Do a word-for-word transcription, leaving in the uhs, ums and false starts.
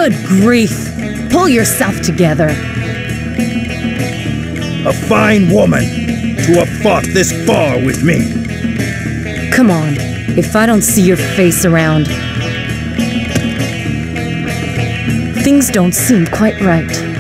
Good grief! Pull yourself together. A fine woman to have fought this far with me. Come on, if I don't see your face around. Things don't seem quite right.